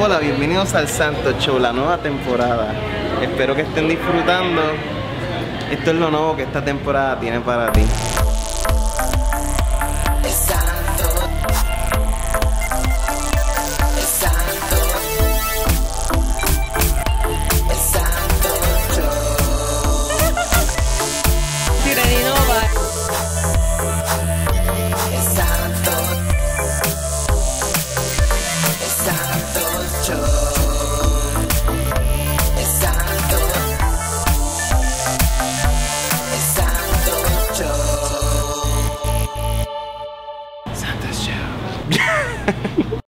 Hola, bienvenidos al Santo Show, la nueva temporada. Espero que estén disfrutando. Esto es lo nuevo que esta temporada tiene para ti.